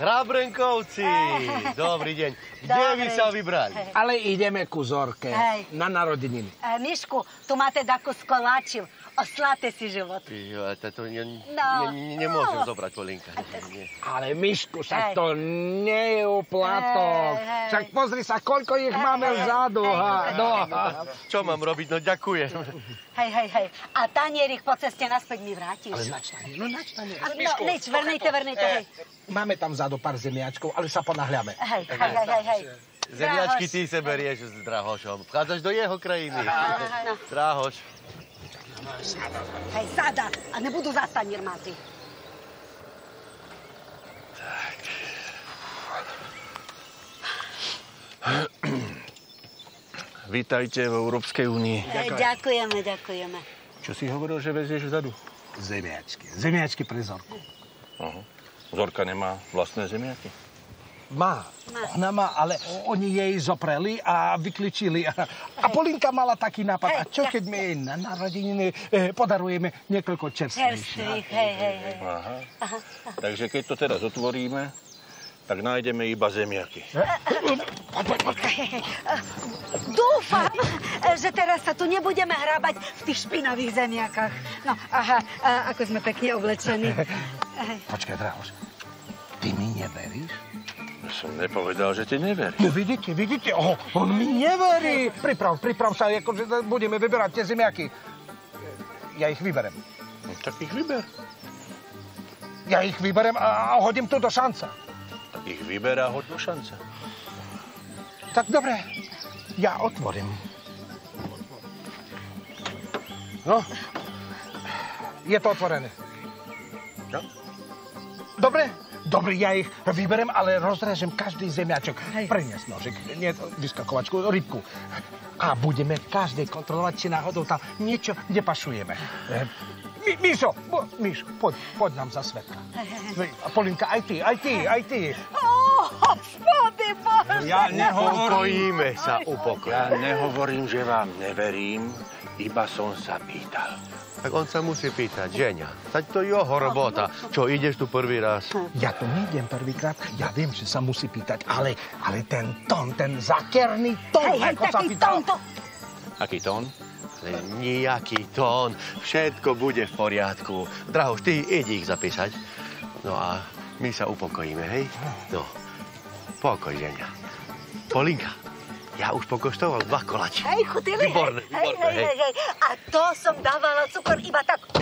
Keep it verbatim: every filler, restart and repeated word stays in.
Chrabrenkovci, dobrý deň. Kde vy sa vybrali? Ale ideme ku Zorke, na narodeniny. E, Mišku, tu máte takú z koláčiv. Osláte si život. Jo, to ne, No. ne, nemôžem zobrať, Polinka. Nie, nie. Ale Mišku, však Hej. to nie je úplatok. Hej, hej. Však pozri sa, koľko ich máme vzadu. ha, No. Čo mám robiť? No ďakujem. Hej, hej, hej. A tanierik po ceste naspäť mi vrátiš. Ale nač tanier, no nač tanier. No, nič, vrnejte, vrnejte, hej. Máme tam vzadu pár zemiačkov, ale sa ponáhľame. Hej, hej, hej, hej, hej. Zemiačky ty se berieš s Drahošom. Vchádzaš do jeho krajiny. No. Drahoš. Hej, sada. A nebudu za tanier máti. Vítajte v Európskej únii. Hej, ďakujeme, ďakujeme. Čo si hovoril, že vezieš vzadu? Zemiačky, zemiačky pre Zorku. Aha. Zorka nemá vlastné zemiaky? Má. Ona má, ale oni jej zopreli a vykličili. A Polinka mala taký nápad. A čo keď my jej na narodeniny eh, podarujeme niekoľko čerstvých? Čerstvých, hej, hej, hej. Aha. Takže keď to teraz otvoríme, tak nájdeme iba zemiaky. Dúfam, že teraz sa tu nebudeme hrábať v tých špinavých zemiakách. No, aha, a ako sme pekne oblečení. Počkaj, Drahoš, ty mi neveríš? Som nepovedal, že ti neverím. No vidíte, vidíte, oh, on mi neverí. Priprav, priprav sa, akože budeme vyberať tie zemiaky. Ja ich vyberem. No, tak ich vyber. Ja ich vyberem a, a hodím tu do šanca. Tak ich vyber a hoď do šance. Tak dobre, ja otvorím. No, je to otvorené. Čo? Dobre? Dobre, ja ich vyberem, ale rozrežem každý zemiačok. Prenies nožik, nie vyskakovačku, rybku. A budeme každej kontrolovať, či náhodou tam niečo nepašujeme. Mi, Míšo, bo, Míšo, poď, poď nám za svetka. A Polinka, aj ty, aj ty, aj ty. Ó, hospody Bože! Ja nehovorím, Upokojíme sa, upokojíme. ja nehovorím, že vám neverím, iba som sa pýtal. Tak on sa musí pýtať, ženia. Tak to je jeho robota. Čo, ideš tu prvý raz? Ja tu nejdem prvýkrát, ja viem, že sa musí pýtať, ale, ale ten tón, ten zakerný tón, Hej, hej, ako sa taký pýtal. tón to... Aký tón? Ale nejaký tón. Všetko bude v poriadku. Drahoš, ty idí ich zapísať. No a my sa upokojíme, hej? No, pokoj, ženia. Polinka, ja už pokoštoval dva koláče. Hej, chutili, Výborné, hej, výborné, hej, hej, hej. A to som dávala cukor iba tak